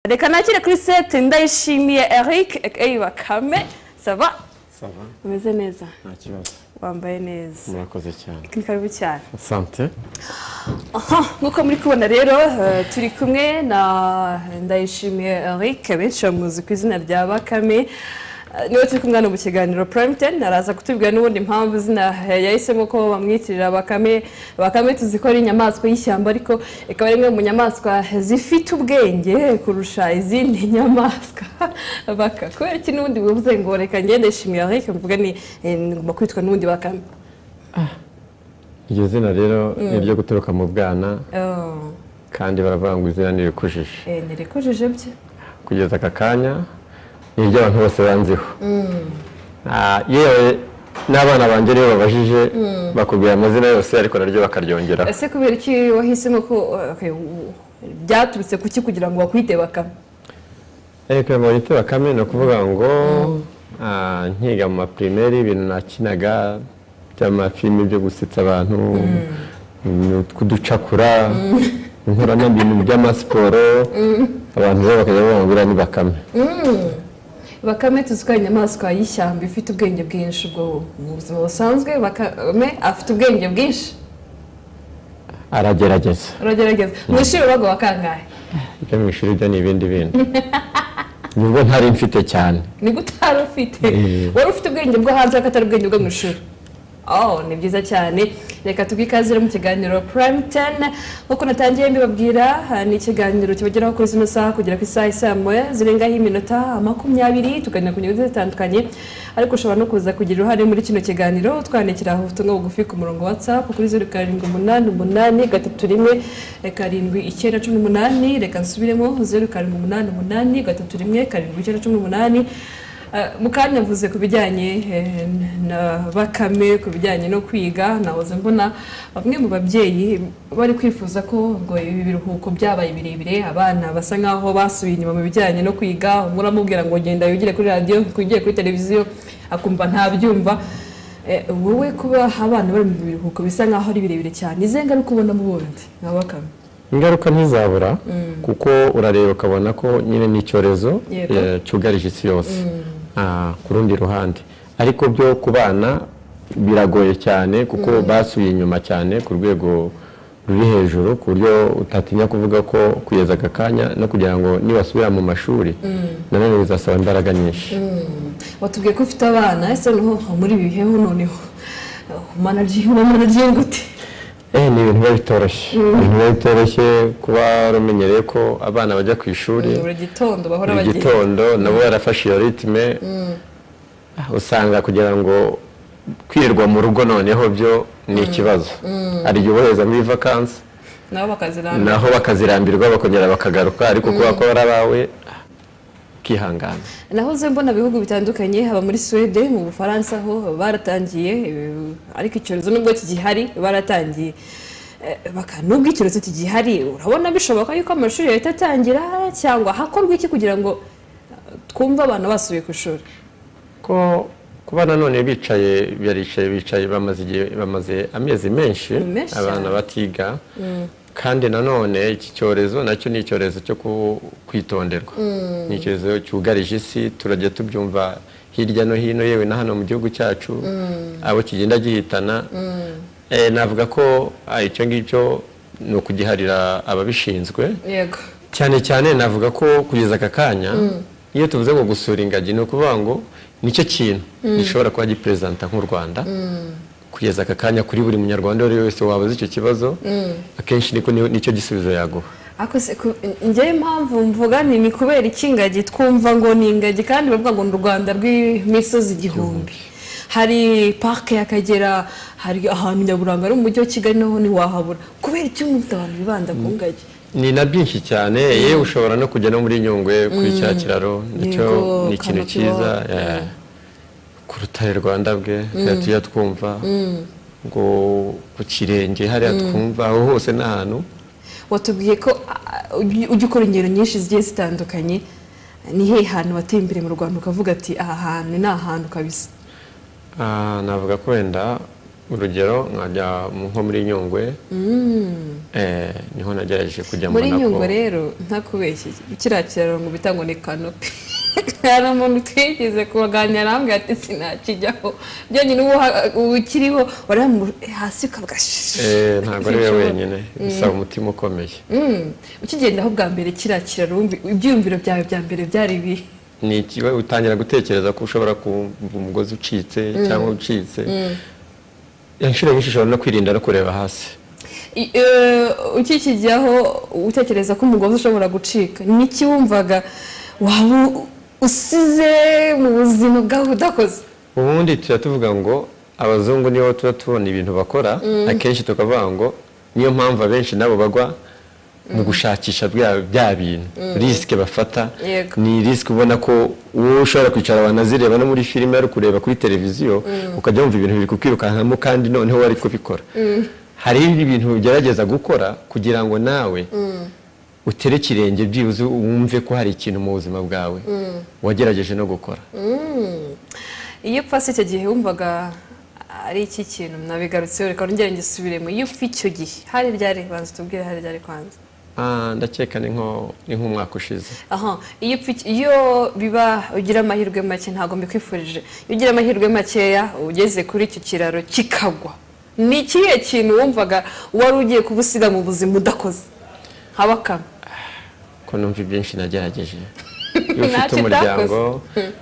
Reka nakire kuri set Ndayishimiye Eric Bakame. Ça va? Ça va. Umeze neza? Nta kibazo. Wambaye neza. Murakoze cyane. Ni karibu cyane. Asante. Nkuko muri kubona rero turi kumwe na Ndayishimiye Eric benshi bamuzi ku izina rya Bakame. Niwe turi kumwe mu kiganiro Prime 10 araza kutubwira n'ubundi impamvu zina yahisemo ko bamwitirira Bakame. Bakame tuzikora inyamaswa y'ishyamba ariko ikaba rimwe mu nyamaswa zifite ubwenge kurusha izindi nyamaswa. Kubera iki n'ubundi bivuze ngo reka ngende Ndayishimiye Eric mvuga ni ngomba kwitwa n'ubundi Bakame. Iryo zina rero ni ryo guturuka mu bwana. Kandi baravuga ngo izina nirikujije. Nirikujije bye. Kugeza aka kanya ni ryo abantu bose banziho. Yewe n'abana banjye rero babajije bakubwira amazina yose ariko naryo bakaryongera. Ese kubera iki wahisemo ko byaturutse kuki kugira ngo bakwite Bakame? Kugira ngo banyite Bakame ni ukuvuga ngo nkiga mu maprimaire ibintu nakinaga by'amafilimi byo gusetsa abantu, kuducakura, nkora n'ibintu by'amasiporo, abantu rero bakajya bavuga ni Bakame. Bakame tuziko inyamaswa y'ishyamba ifite ubwenge bwinshi bwo mu buzima busanzwe. Bakame afite ubwenge bwinshi. Aragerageza. Mu ishuri bago wakangahe? Ibyo mu ishuri byo ni ibindi bintu. Nubwo ntari mfite cyane. Ni gutari ufite. Wari ufite ubwenge bwo hanze akatari ubwenge bwo mu ishuri. Ni byiza cyane. Reka tubwikazire mu kiganiro Prime 10 nkuko natangiye mbibabwira ni ikiganiro kibageraho kuri zino saha kugera ku isaha isamoya zirengaho iminota 20 tuganira ku nyungu zitandukanye ariko ushobora no kuza kugira uruhare muri kino kiganiro twandikira ubutumwa bugufi ku murongo WhatsApp kuri 0788 reka nsubiremo 0788 mukanya mvuze ku bijyanye na Bakame ku bijyanye no kwiga nahoze mbona bamwe mu babyeyi bari kwifuza ko ngo ibi biruhuko byabaye birebire abana basa nkaho basubiye inyuma mu bijyanye no kwiga muramubwira ngo genda yugire kuri radio kugiye kuri televiziyo akumva ntabyumva wowe kuba abana bari mu biruhuko bisa nkaho ari birebire cyane izenga ari kubona mu bundi nka Bakame ingaruka ntizabura kuko urareba ukabona ko nyine n'icyorezo cyugarije isi yose ku rundi ruhande ariko byo ku bana biragoye cyane kuko basubiye inyuma cyane ku rwego ruri hejuru ku buryo utatinya kuvuga ko kugeza aka kanya no kugira ngo nibasubira mu mashuri nanone bizasaba imbaraga nyinshi. Watubwiye ko ufite abana ese muri ibi bihe noneho manager gute? Ni ibintu biba bitoroshye kuba rumenyereye ko abana bajya ku ishuri buri gitondo nabo yarafashe iyo ritme usanga kugira ngo kwirwa mu rugo noneho byo ni ikibazo hari igihe ubohereza muri vacances naho bakazirambirwa bakongera bakagaruka ariko kuba ko ari abawe kihangana. Nahoze mbona bihugu bitandukanye haba muri Sweden mu Bufaransa ho baratangiye ariko icyorezo nubwo kigihari baratangiye nubwo icyorezo kigihari urabona bishoboka yuko amashuri yahita atangira cyangwa hakorwa iki kugira ngo twumve abantu basubiye ku ishuri ko kuba nanone bicaye bamaze amezi menshi abana batiga kandi nanone iki cyorezo nacyo ni icyorezo cyo kwitonderwa ni icyorezo cyugarije isi turajya tubyumva hirya no hino yewe na hano mu gihugu cyacu abo kigenda gihitana navuga ko icyo ngicyo ni ukugiharira ababishinzwe cyane cyane navuga ko kugeza aka kanya iyo tuvuze ngo gusura ingagi ni ukuvuga ngo nicyo kintu gishobora kuba gipresenta nk'u Rwanda kugeza aka kanya kuri buri munyarwanda wese wabaza icyo kibazo akenshi nicyo gisubizo yaguha. Njyewe impamvu mvuga ni kubera ikingagi twumva ngo ni ingagi kandi bavuga ngo u Rwanda rw'imisozi igihumbi hari parke y'Akagera hari ahantu nyaburanga ari mu mujyi wa Kigali naho ntiwahabura kubera icyo abantu bibanda ku ngagi ni na byinshi cyane yewe ushobora no kujya no muri Nyungwe kuri cya kiraro nicyo ni ikintu cyiza ku rutare Rwanda bwe tujya twumva ngo ku Kirenge hariya twumva aho hose n'ahantu. Watubwiye ko ujya ukora ingero nyinshi zigiye zitandukanye ni hehe hantu wateye imbere mu Rwanda ukavuga ati aha hantu ni ahantu kabisa? Navuga ko wenda urugero nkajya nko muri Nyungwe niho nagerageje kujya muri Nyungwe rero ntakubeshye kiriya kiraro ngo bita ngo ni kanopi hari umuntu twigeze kubaganira namwe ati sinakijyaho byonyine ubu kiriho waramu hasi ukavuga ntabwo ari we wenyine bisaba umutima ukomeye ukigendaho bwa mbere kiriya kiraro ibyiyumviro byawe bya mbere byari ibihe ni ikiwe utangira gutekereza ko ushobora kumva umugozi ucitse cyangwa ucitse inshuro nyinshi ushobora no kwirinda no kureba hasi ukikijyaho utekereza ko umugozi ushobora gucika niki wumvaga waba usize mu buzima bwawe udakoze ubundi tuba tuvuga ngo abazungu nibo tuba tubona ibintu bakora akenshi tukavuga ngo niyo mpamvu abenshi nabo bagwa mu gushakisha bya bintu risike bafata ni risike ubona ko wowe ushobora kwicara wanazireba no muri filime ari kureba kuri televiziyo ukajya wumva ibintu biri kukwirukankamo kandi noneho wari kubikora hari ibintu ugerageza gukora kugira ngo nawe utere ikirenge byibuze wumve ko hari ikintu mu buzima bwawe wagerageje no gukora iyo upfase icyo gihe wumvaga ari iki kintu nabigarutseho reka nongere ngisubiremo iyo upfa icyo gihe hari ryari banza tubwire hari ryari kwanza ndakeka ni nk'umwaka ushize iyo biba ugira amahirwe make ntabwo mbikwifurije iyo ugira amahirwe makeya ugeze kuri icyo kiraro kikagwa ni ikihe kintu wumvaga wari ugiye kubusiga mu buzima udakoze habakama ko numva ibyinshi nagerageje iyo ufite umuryango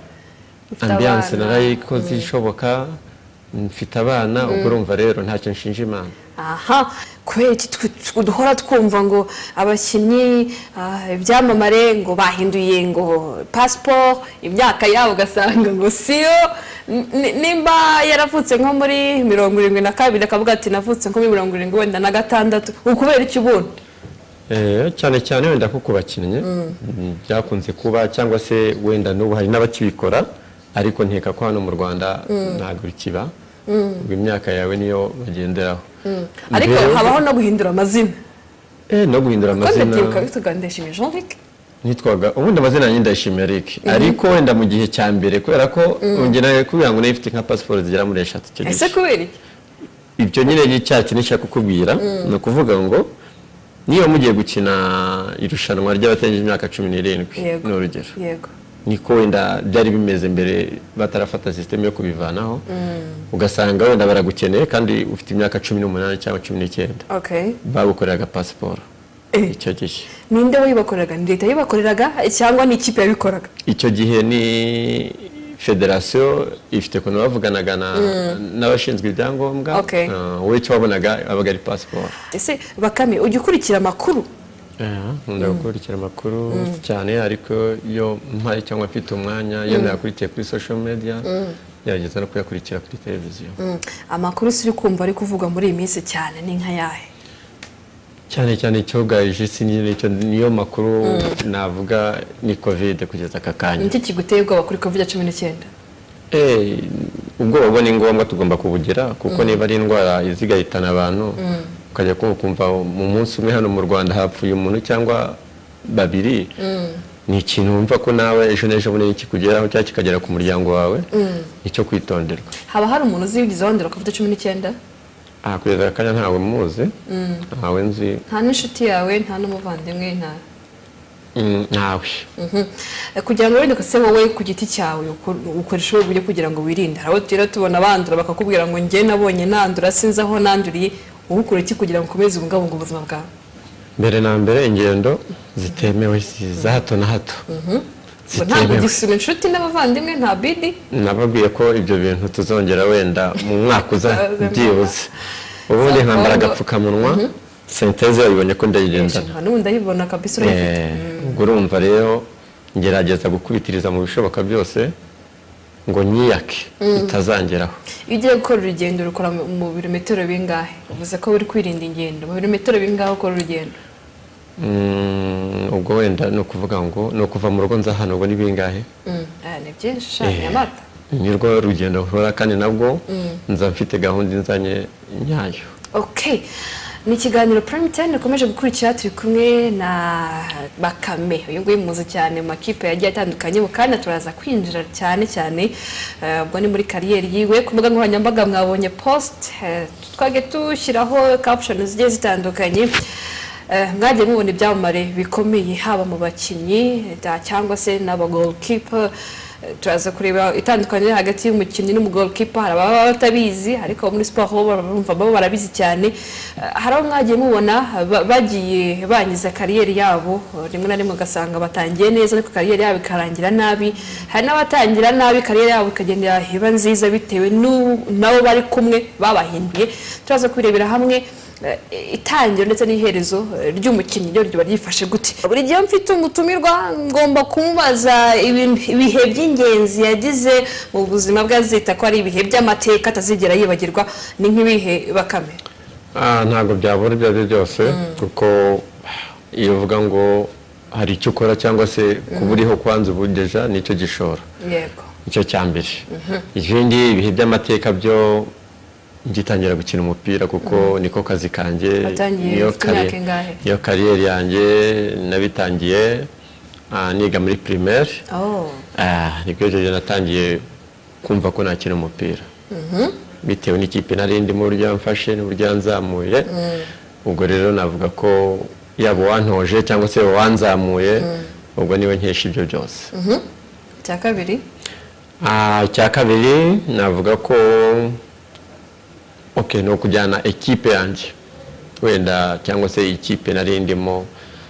ambiyanse narayikoze ishoboka mfite abana ubwo urumva rero ntacyo nshinja Imana kubera iki duhora twumva ngo abakinnyi ibyamamare ngo bahinduye ngo pasiporo imyaka yabo ugasanga ngo siyo nimba yaravutse nko muri 72 akavuga ati navutse nko muri 76 ukubera iki ubundi cyane cyane wenda ko kubakinnye byakunze kuba cyangwa se wenda n'ubu hari n'abakibikora ariko nkeka ko hano mu Rwanda ntabwo bikiba ubwo imyaka yawe niyo bagenderaho ariko habaho no guhindura amazina no guhindura amazina kandi byibuka bitugandishije Jean-Luc nitwaga ubundi amazina yanjye ndayishimiye Eric ariko wenda mu gihe cya mbere kubera ko ngenaye kugira ngo nifite nka passport zigera muri 3 cyo ese kubera iki ibyo nyine n'icyaha kinishaka kukubwira no kuvuga ngo niyo mugiye gukina irushanwa ry'abatengeje imyaka 17 n'urugero yego niko wenda byari bimeze mbere batarafata system yo kubivanaho ugasanga wenda baragukeneye kandi ufite imyaka 18 cyangwa 19 bagukoreraga passport icyo gihe ninde wayibakoreraga ni leta yibakoreraga cyangwa ni ikipe yabikoraga icyo gihe ni federation ifite kuno bavuganaga n'abashinzwe ibyangombwa wowe cyo wabonaga abaga ari passport ese bakame ujya ukurikira amakuru nkunda gukurikira amakuru cyane ariko iyo mpari cyangwa mfite umwanya iyo nakurikiye kuri social media yageza no kuyakurikira kuri televiziyo amakuru siri kumva ari kuvuga muri iyi minsi cyane ni nka yahe cyane cyogaje niyo makuru navuga ni covid kugeza aka kanya iki kiguteye ubwoba kuri covid-19 ubwo babona ngombwa tugomba kubugira kuko niba ari indwara izigahitana abantu ukajya kumva mu munsi umwe hano mu Rwanda hapfuye umuntu cyangwa babiri ni ikintu wumva ko nawe ejo n'ejo bundi kikugeraho cyangwa kikagera ku muryango wawe icyo kwitonderwa haba hari umuntu uzigize wandura covid-19 kugeza akanya ntawe muzi ntawe nzi nta n'inshuti yawe nta n'umuvandimwe ntawe kugira ngo wenda se wowe ku giti cyawe ukoresha uburyo kugira ngo wirinde hari abo tugera tubona bandura bakakubwira ngo njye nabonye nandura sinzi aho nanduriye wowe ukora iki kugira ngo ukomeze ubungabunga ubuzima bwawe mbere na mbere ingendo zitemewe za hato na hato ntabwo gisura inshuti n'abavandimwe nta bidi nababwiye ko ibyo bintu tuzongera wenda mu mwaka uza byibuze ubundi nkambara agapfukamunwa senteze yabibonye ko ndayigendana n'ubu ndayibona kabisa urayifite ubwo urumva rero ngerageza gukubitiriza mu bishoboka byose ngo nyiyake itazangeraho iyo ugiye gukora urugendo rukora mu birometero bingahe uvuze ko uri kwirinda ingendo mu birometero bingahe ukora urugendo ubwo wenda no kuvuga ngo no kuva mu rugo nza hano ubwo ni bingahe ni byinshi shanya amata ni rwo rugendo nkora kandi nabwo nza mfite gahunda inzanye nyayo ni ikiganiro Prime Time dukomeje gukurikira turi kumwe na Bakame uyu nguyu muzi cyane mu makipe yagiye atandukanye kandi turaza kwinjira cyane ubwo ni muri kariyeri yiwe ku mbuga nkoranyambaga mwabonye post twage tushyiraho captions zigiye zitandukanye mwagiye mubona ibyamamare bikomeye haba mu bakinnyi cyangwa se n'aba goalkeeper turaza kureba itandukanye hagati y'umukinnyi n'umugolkipa hari ababa batabizi ariko muri sport barumva babo barabizi cyane hari abo mwagiye mubona bagiye bangiza kariyeri yabo rimwe na rimwe ugasanga batangiye neza ariko kariyeri yabo ikarangira nabi hari n'abatangira nabi kariyeri yabo ikagendera heba nziza bitewe nabo bari kumwe babahinduye turaza kubirebera hamwe itangiro ndetse n'iherezo ry'umukinnyi ryo riba ryifashe gute buri gihe mfite umutumirwa ngomba kumubaza ibihe by'ingenzi yagize mu buzima bwe azita ko ari ibihe by'amateka atazigera yibagirwa ni nk'ibihe Bakame ntabwo byabura ibyo ari byose kuko iyo uvuga ngo hari icyo ukora cyangwa se kuba uriho kwanza ubudeja nicyo gishora yego icyo cyambere ikindi ibihe by'amateka byo ngitangira gukina umupira kuko niko kazi kanjye niyo kariyeri yanjye nabitangiye niga muri primaire nibwo rero natangiye kumva ko nakina umupira bitewe n'ikipe narindi mu buryo yamfashe n'uburyo yanzamuye ubwo rero navuga ko yaba wantoje cyangwa se wanzamuye ubwo niwe nkesha ibyo byose cya kabiri navuga ko no kujyana ekipe yanjye wenda cyangwa se ikipe narindimo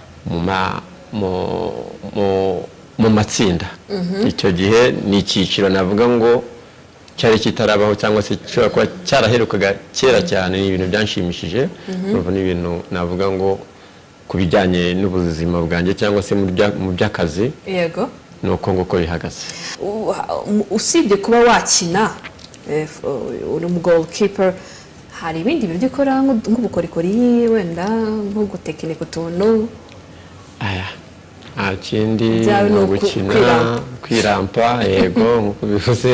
mu matsinda icyo gihe ni icyiciro navuga ngo cyari kitarabaho cyangwa se gishobora kuba cyaraherukaga kera cyane ni ibintu byanshimishije ni ibintu navuga ngo ku bijyanye n'ubuzima bwanjye cyangwa se mu by'akazi yego ni uko nguko bihagaze usibye kuba wakina uri mu goalkeeper hari ibindi bintu ukora nk'ubukorikori wenda nko gutekinika utuntu kindi no gukina kwirampa yego nkuko bivuze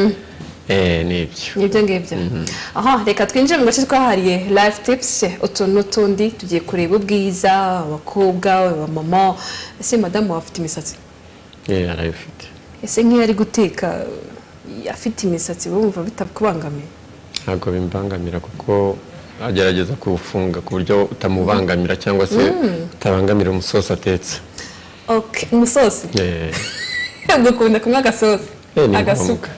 nibyo ngibyo reka twinjire mu gace twahariye life tips utu n'utundi tugiye kureba ubwiza abakobwa abamama ese madamu afite imisatsi arayifite ese nk'iyo ari guteka afite imisatsi bumva bitakubangamiye ntabwo bimbangamira kuko agerageza kuwufunga ku buryo utamubangamira cyangwa se utabangamira umusosi atetse umusosi dukunda kumwe agasosi agasuka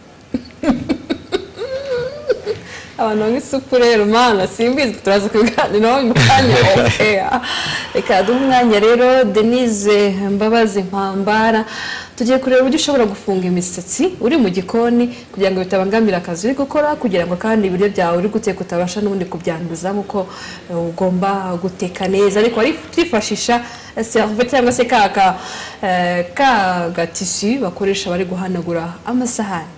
abantu nk'isupu rero mana simbizi turaza kubiganiraho mu kanya reka duhe umwanya rero Denise Mbabazi Mpambara tugiye kureba uburyo ushobora gufunga imisatsi uri mu gikoni kugira ngo bitabangamira akazi uri gukora kugira ngo kandi ibiryo byawe uri guteka utabasha n'ubundi kubyanduza nk'uko ugomba guteka neza ariko twifashisha serve cyangwa se ka gatisi bakoresha bari guhanagura amasahani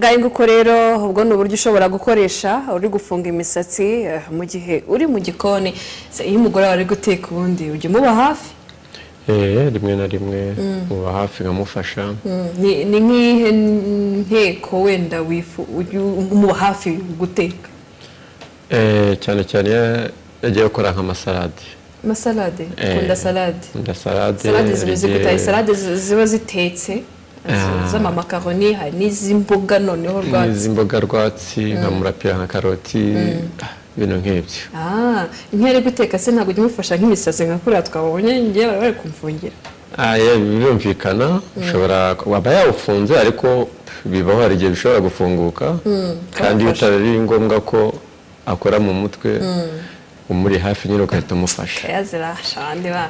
ngaho nguko rero ubwo ni uburyo ushobora gukoresha uri gufunga imisatsi mu gihe uri mu gikoni iyo umugore wawe ari guteka ubundi ujya umuba hafi rimwe na rimwe muba hafi nkamufasha ni nk'ihe nteko wenda umuba hafi guteka cyane cyane yagiye gukora nk'amasalade amasalade ukunda salade salade zimeze gute salade ziba zitetse z'amamakaroni hari n'iz'imboga noneho rwatsi n'iz'imboga rwatsi nka murapira nka karoti ibintu nk'ibyo nk'iyo ari guteka se ntabwo ujya umufasha nk'imisatsi nka kuriya twabonye ngewe bari kumfungira birumvikana waba yawufunze ariko bibaho hari igihe bishobora gufunguka kandi bitari ngombwa ko akora mu mutwe umuri hafi nyine ugahita umufasha yazirashandi bana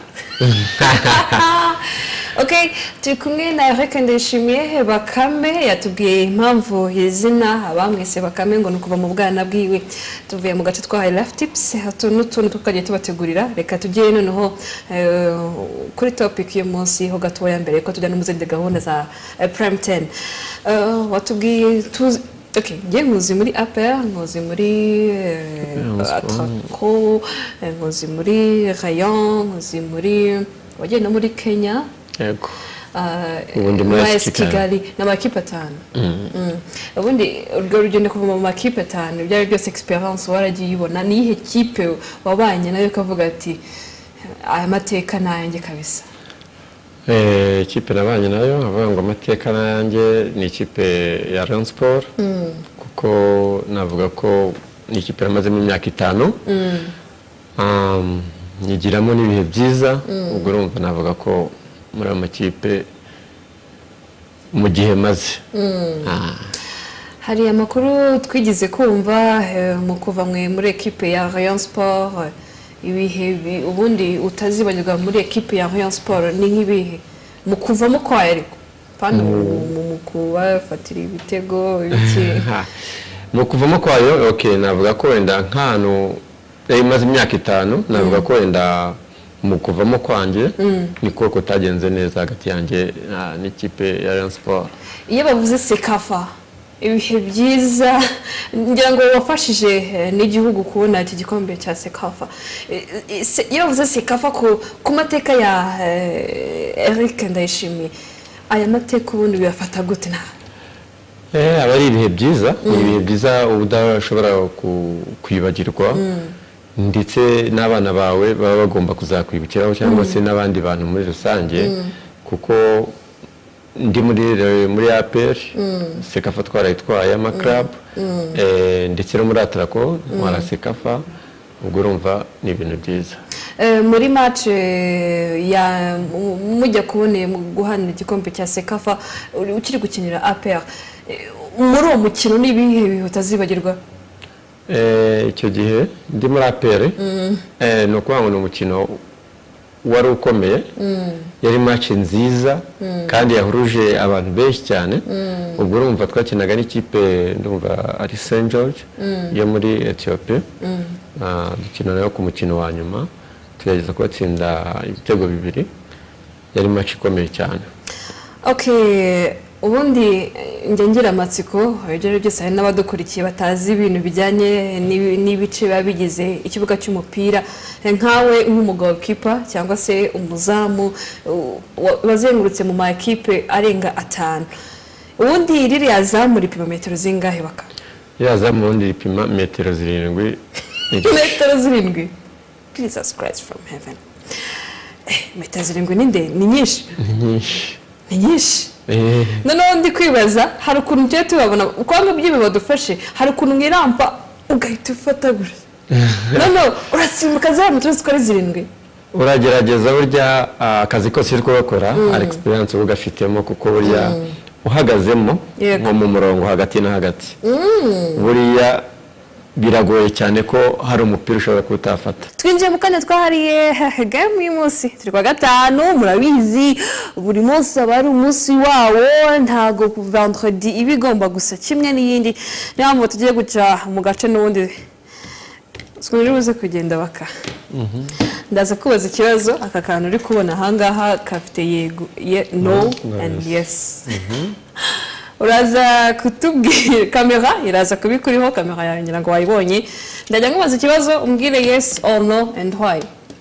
okay turi kumwe na Eric Ndayishimiye Bakame yatubwiye impamvu y'izina abamwese Bakame ngo nukuva mu bwana bwiwe tuvuye mu gace twa life tips n'utuntu tukagiye tubategurira reka tugiye noneho kuri topic yo munsi ho gatoya mbere ko tujya no mu zindi gahunda za Prime 10 watubwiye okay, ngiye nkuzi muri APR, nkuzi muri Atraco, nkuzi muri Rayon, nkuzi muri wagiye no muri Kenya. Yego. Ubundi muri Kigali n'amakipe 5. Ubundi urwo rugendo kuva mu makipe 5 byari byose experience waragiye ibona ni ihe kipe wabanye nayo kavuga ati aya mateka nanjye kabisa. Ikipe nabanye nayo avuga ngo amateka nanjye ni ikipe ya Rayon Sport kuko navuga ko ni ikipe yamazemo imyaka 5 nyigiramo n'ibihe byiza ubwo urumva navuga ko muri amakipe mu gihe maze hari amakuru twigize kumva mu kuva muri ekipe ya Rayon Sport ibihe ubundi utazibagirwa muri ekipe ya Rayon Sport ni nk'ibihe mu kuvamo kwayo ariko kandi mu kubafatira ibitego iki mu kuvamo kwayo okay navuga ko wenda nk'ahantu imaze imyaka 5 navuga ko wenda mu kuvamo kwanje niko kutagenze neza hagati yanjye n'ikipe ya Rayon Sport. Iyo bavuze Sekafa ibihe byiza ngira ngo wafashije n'igihugu kubona iki gikombe cya Sekafa. Iyo bavuze Sekafa ku mateka ya Eric Ndayishimiye aya mateka ubundi biyafata gute na abari ibihe byiza ibihe byiza udashobora kwibagirwa ndetse n'abana bawe baba bagomba kuzakwibukiraho cyangwa se n'abandi bantu muri rusange kuko ndi muri APR Sekafa twarayitwaye ama club ndetse no muri Atraco mwara Sekafa ubwo urumva ni ibintu byiza muri match ya mujya kubone guhanira igikombe cya Sekafa ukiri gukinira APR muri uwo mukino nibihe utazibagirwa icyo gihe ndi muri APR no kuvuga ngo umukino wari ukomeye yari match nziza kandi yahuruje abantu benshi cyane ubwo urumva twakinaga n'ikipe ndumva ari St George yo muri Ethiopia dukina nayo ku mukino wa nyuma tuyageza kubatsinda ibitego 2 yari match ikomeye cyane. Okay ubundi ngira amatsiko ibyo byose hari n'abadukurikiye batazi ibintu bijyanye n'ibice babigize ikibuga cy'umupira nkawe nk'umugabo keeper cyangwa se umuzamu bazengurutse mu makipe arenga 5 ubundi ririya zamu ripima metero zingahe baka yazamu ubundi ripima metero 7 metero 7 Jesus Christ from heaven metero 7 ni nyinshi ni nyinshi noneho ndi kwibaza hari ukuntu tujye tubabona ukwanga by'ibi badufashe hari ukuntu mwirampa ugahita ufata gutya noneho urasimbuka za metero zikora 7 uragerageza burya akazi kose uri kubakora ari experience ugafitemo kuko burya uhagazemo nko mu murongo hagati na hagati buriya biragoye cyane ko hari umupira ushobora kutafata. Twinjiye mu kanya twahariye game uyu munsi turi kwa 5 murabizi buri munsi abari umunsi wawo ntago ku vendredi ibigomba gusa kimwe n'iyindi niyo tugiye guca mu gace n'ubundi twari buze kugenda baka ndaza kubaza ikibazo aka kantu uri kubona ahangaha kafite yego no and yes uraza kutubwira kamera iraza kubikuriho kamera yawe ngira ngo wayibonye ndajya nkubaza ikibazo umbwire yes or no and why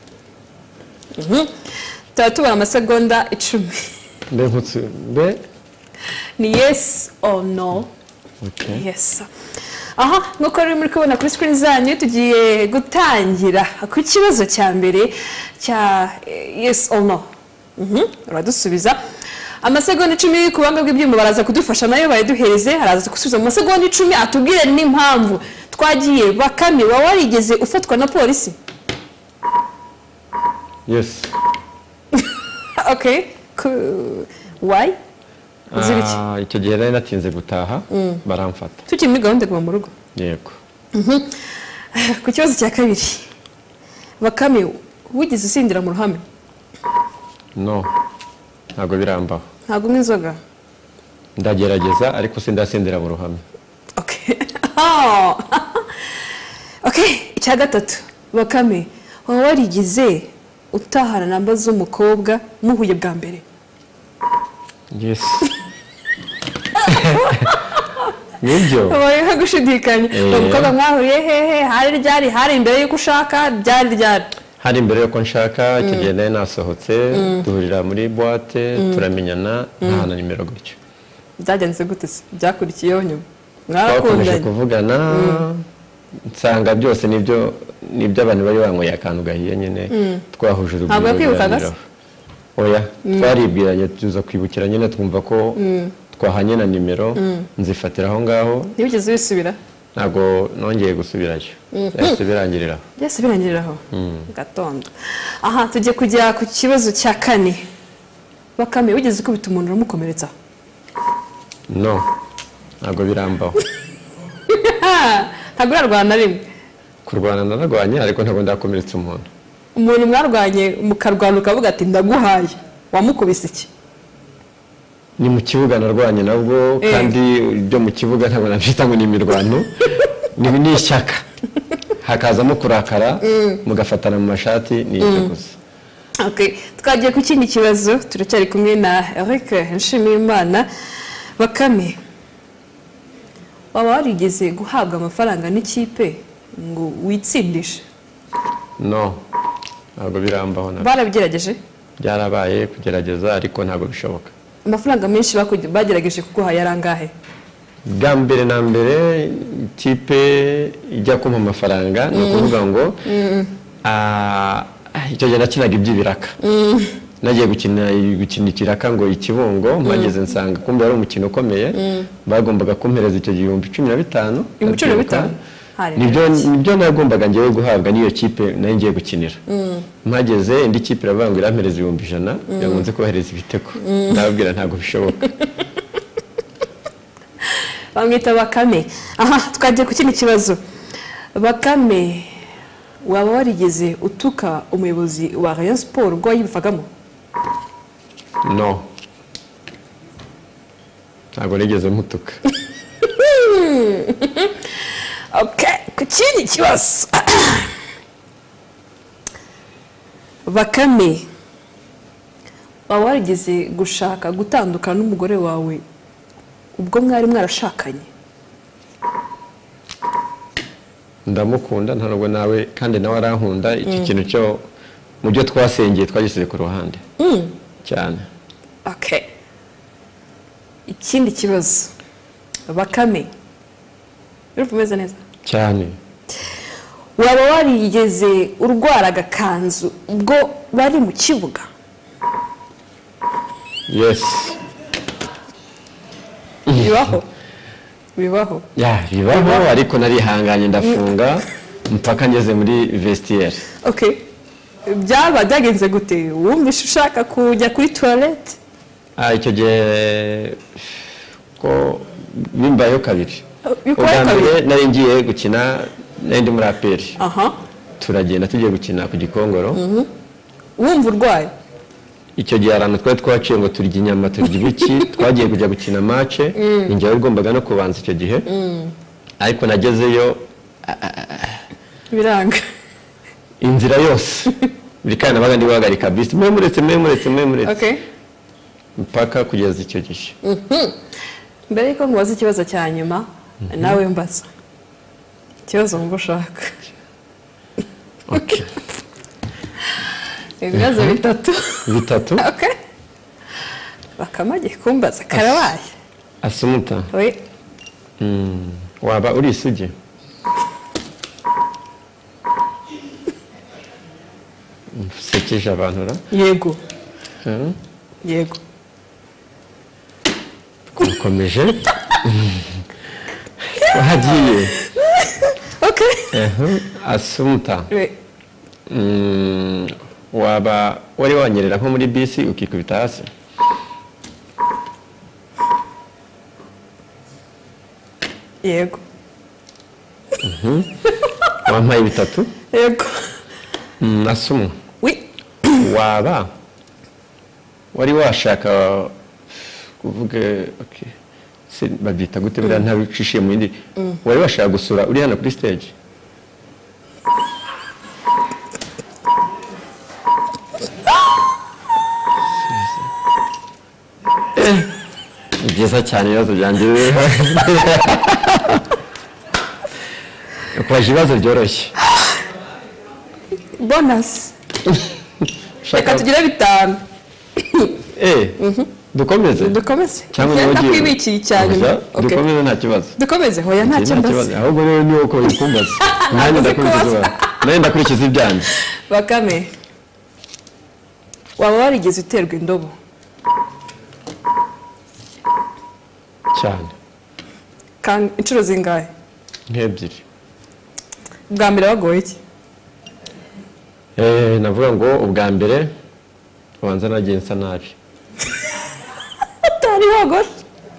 tuba amasegonda 10 mbe ni yes or no. Okay. Yes. Aha nuko ruri muri kubona kuri screen zanyu tugiye gutangira ku kibazo cya mbere cya yes or no. Uradusubiza amasegonda 10 ku banga bw'ibyuma baraza kudufasha nayo bayiduhereze haraza gusubiza mu masegonda 10 atubwire n'impamvu twagiye Bakame wa warigeze ufatwa na polisi. Yes. Okay. Why? Icyo gihe nari natinze gutaha baramfata. Tukiri muri gahunda kuva mu rugo. Yego. Ku kibazo cya kabiri. Bakame wigeze usindira mu ruhame? No. Ntago birambaho. Ntago n'inzoga. Ndagerageza ariko sindasindira mu ruhame. Okay. Okay, icya gatatu. Bakame warigize utahana namba z'umukobwa muhuye bwa mbere? Yes. Nibyo. Oya gushidikanya. Umukobwa mwahuriye hehe? Hari imbere yuko ushaka ryari? Hari imbere yuko nshaka icyo gihe nari nasohotse duhurira muri boîte turamenyana ntahana nimero gutyo. Byagenze gute se? Byakurikiyeho nyuma. Twakomeje kuvugana nsanga byose nibyo abantu bari bankoye akantu gahiye nyine twahuje urugwiro. Ntabwo yakwibukaga? Oya twaribwiranye tuza kwibukira nyine twumva ko twahanye na nimero nzifatira aho ngaho. Ntibigeze bisubira? Ntabwo nongeye gusubirayo. Yasubirangiriraho. Gatondo. Aha tujye kujya ku kibazo cya kane. Bakame wigeze ukubita umuntu uramukomeretsa? No. Ntabwo birambaho. Ntabwo urarwana rimwe? Kurwana nararwanye ariko ntabwo ndakomeretsa umuntu. Umuntu mwarwanye mukarwana ukavuga ati ndaguhaye wamukubise iki? Ni mu kibuga narwanye nabwo kandi byo mu kibuga ntabwo nabyita ngo ni imirwano. Ni ishyaka hakazamo kurakara mugafatana mu mashati ni icyo gusa. Okay, twagiye ku kindi kibazo turacyari kumwe na Eric Nshimiyimana. Bakame waba warigeze guhabwa amafaranga n'ikipe ngo witsindishe? No. Ntabwo birambaho nabyo. Barabigerageje? Byarabaye kugerageza ariko ntabwo bishoboka. Amafaranga menshi bagerageje kuguha yarangahe? Bwa mbere na mbere ikipe ijya kumpa amafaranga ni ukuvuga ngo icyo gihe nakinaga iby'ibiraka. Nagiye gukina ikiraka ngo ikibungo mageze nsanga kumbe ari umukino ukomeye bagombaga kumpereza icyo gihumbi 15. 15? Nibyo nagombaga ngiye guhabwa niyo kipe nayo ngiye gukinira. Mpageze indi kipe iravuga ngo irampereza 100 yangonze kohereza ibitego. Ndababwira ntago bishoboka. Bamwita Bakame. Aha twagiye ku kindi kibazo. Bakame waba warigeze utuka umuyobozi wa Rayon Sport ubwo yibivagamo? No. Ntabwo nigeze mutuka. Okay, ku kindi kibazo. Bakame waba warigeze gushaka gutandukana n'umugore wawe ubwo mwari mwarashakanye? Ndamukunda ntabwo nawe kandi nawe arankunda iki kintu cyo mu byo twasengeye twagisize ku ruhande. Cyane. Okay. Ikindi kibazo. Bakame urumeze neza? Cyane. Waba warigeze urwara agakanzu ubwo bari mu kibuga? Yes. Bibaho? Bibaho ariko narihanganye ndafunga mpaka ngeze muri vestiaire. Okay. Byagenze gute? Wumvishe ushaka kujya kuri toilette? Icyo gihe ko bimbayeho kabiri. Nari ngiye gukina ndi muri APR. Turagenda tugiye gukina ku Gikongoro. Wumva urwaye? Icyo gihe arantu twaciye ngo turya inyama turya ibiki twagiye kujya gukina match ninjye wagombaga no kubanza icyo gihe. Ariko nagezeyo biranga. Inzira yose bikana baga ndi guhagarika bisi memuretse. Okay. Mpaka kugeza icyo gihe. mbere yuko nkubaza ikibazo cya nyuma nawe mbaza ikibazo wumva ushaka. Okay. Ibibazo bitatu. Okay. Bakamage kumbaza karabaye. Asumuta. Oui. Waba uri isugi? Sekeje abantu ra? Yego. Yego. Twakomeje. Wagiye. Okay. Asumuta. Oui. Waba wari wanyerera nko muri bisi ukikubita hasi? Yego. Wampaye bitatu? Yego. Asumu. Oui. Waba wari washaka kuvuga okay. Se babyita gute bira ntabicishiye mu yindi. Wari washaka gusura uri hano kuri stage? Byiza cyane ibibazo byanjye. Kwaje ibibazo byoroshye. Bonus. Reka tugire 5. Dukomeze. Cyangwa Cyangwa kwibikiye cyane. Dukomeze nta kibazo. Dukomeze hoya nta kibazo. Ahubwo rero ni uko bikumbaza. Nanjye ndakurikiza ibyanjye. Bakame. Waba warigeze uterwa indobo? Cyane. Kan inshuro zingahe? Nk'ebyiri. Bwa mbere wagoye iki? Navuga ngo ubwa mbere ubanza nagiye nsa nabi. Atari wagoshe.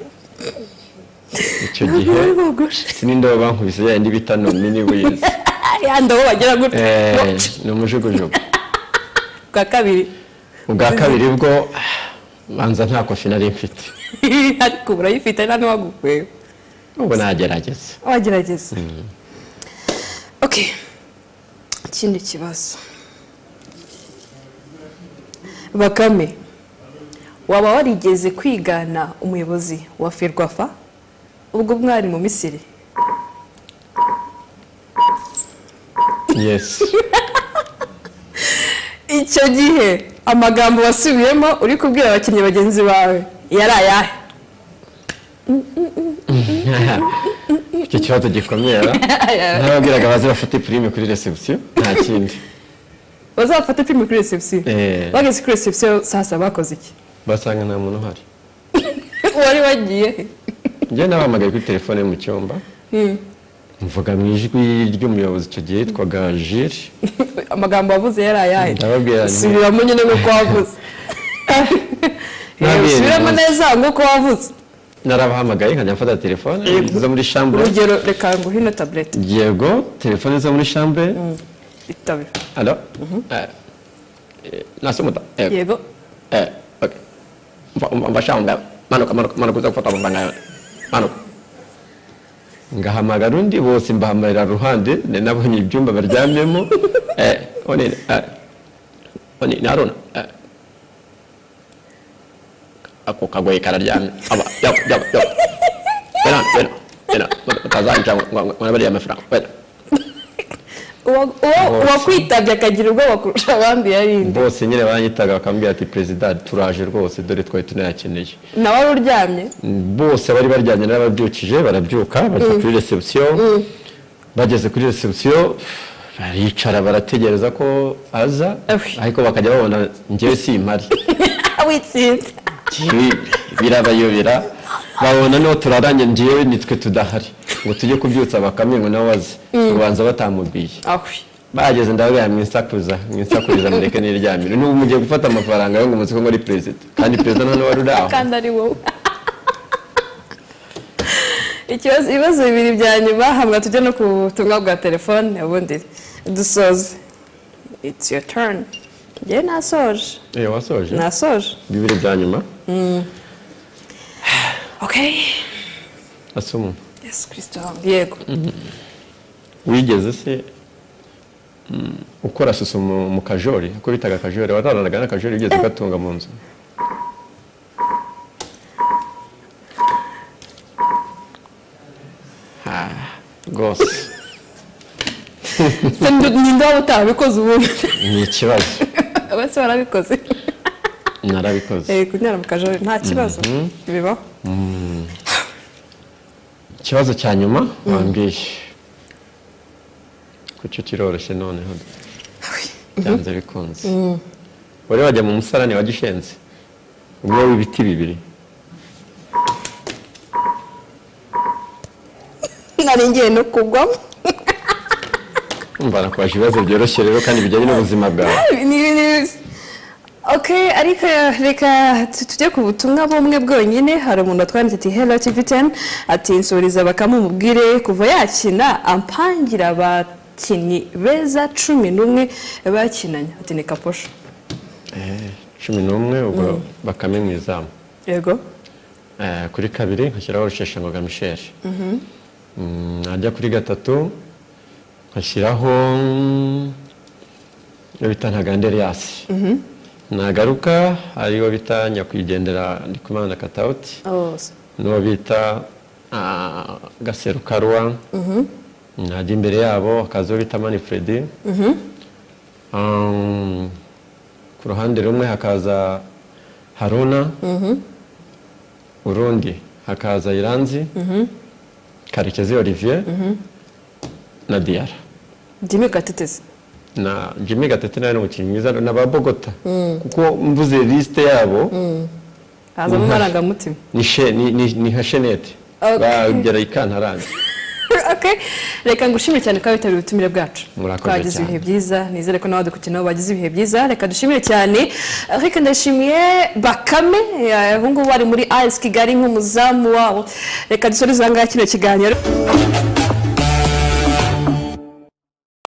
Icyo gihe sinindobo bankubise yandi bita nini wize. Ya ndobo bagera gute? Ni umujugujugu. Bwa kabiri. Ubwa kabiri bwo banza nta kofi nari mfite. Ariko urayifite nani wagukweye? Ubwo nagerageza. Wagerageza. Okay. Ikindi kibazo. Bakame. Waba warigeze kwigana umuyobozi wa Ferwafa ubwo mwari mu Misiri? Yes. Icyo gihe amagambo wasubiyemo uri kubwira abakinnyi bagenzi bawe yari ayahe? Icyo kibazo gikomeye. Nababwiraga baze bafate prime kuri reception nta kindi. Bazafata prime kuri reception. Bageze kuri reception sasa bakoze iki? Basanga nta muntu uhari. Wari wagiye? Njye nabahamagaye kuri telefone mu cyumba. Mvuga mu ijwi ry'umuyobozi icyo gihe yitwaga Jules. Amagambo wavuze yari ayahe? Ndababwira nti subiramo nyine nk'uko wavuze. Subiramo neza nk'uko wavuze. Narabahamagaye nkajya mfata telefone zo muri chambre. Urugero reka ngo hino tablet. Yego, telefone zo muri chambre. Itabe. Allo? Nasumuta. Yego. Okay. Mbashanga manuka kuza gufata amafaranga. Manuka. Ngahamagara undi bose mbahamarira ruhande nabonye ibyumba baryamyemo. Oni narona. Ako kagoye kararyamye. Aba yaba. Bena. Tazanja ngabari amafaranga. Wakwitabye akagira ubwoba kurusha abandi yarinde. Bose nyine baranyitaga bakambwira ati president turaje rwose dore twari tunayakeneye. Nawe uryamye? Bose bari baryamye n'ababyukije barabyuka bajya kuri reception. Bageze kuri reception baricara barategereza ko aza ariko bakajya babona ngewe simpari. Witsinze. Birabayobera babona no turaranye ngewe nitwe tudahari ngo tujye kubyutsa Bakame ngo nawe aze ubanza batamubwiye. Bageze ndabwira mwinsakuriza mureke niryamire n'ubu mugiye gufata amafaranga yo ngo muzi ko muri president kandi president hano wari uraho kandi ari wowe. Ibibazo bibiri bya nyuma hamwe tujye no ku butumwa bwa telefone ubundi dusoze. It's your turn. Njye nasoje. Wasoje? Nasoje. Bibiri bya nyuma. Okay. Asumu. Yes, Christophe. Yego. Wigeze se ukora susu mu kajori uko bitaga kajori wataranaga na kajori ugeze gatunga mu nzu? rwose ninde waba utabikoze ubundi ni ikibazo bose barabikoze narabikoze kunyara mu kajoro nta kibazo bibaho ikibazo cya nyuma wambwiye kucyo kiroroshye noneho byanze bikunze wari wajya mu musarani wa Gishenzi umwe w'ibiti bibiri nari ngiye no kugwamo mbana kwaje ibibazo byoroshye rero kandi bijyanye n'ubuzima bwawe Okay, ariko reka tujye ku butumwa bumwe bwonyine. Hari umuntu atwanditse ati hello TV10 ati nsuriza bakamubwire kuva yakina ampangira abakinnyi beza 11 bakinanye ati ni Kaposho 11 ubwo Bakame mu izamu yego kuri kabiri nkashyiraho Rusheshangoga Michel najya kuri gatatu nkashyiraho bita Ntaganda Elias nagaruka ariwo bita Nyakwigendera Ndikumana Katauti n'uwo bita Gaserukarwa najya imbere yabo akazo bita Manfredi ku ruhande rumwe hakaza Haruna urundi hakaza Iranzi Karekezi Olivier na Diara Jimmy Gatetezi na Jimmy Gatete nawe n'umukinnyi mwiza na ba Bogota kuko mvuze liste yabo haza mu marangamutima ni Hashenete bagera ikantaranze Okay, reka ngushimire cyane ko witabiriye ubutumire bwacu. Twagize ibihe byiza, nizere ko nawe dukukina bagize ibihe byiza. Reka dushimire cyane. Reka ndashimiye Bakame, ahungu bari muri AS Kigali nk'umuzamu wabo. Reka dusoreze anga kino kiganiro.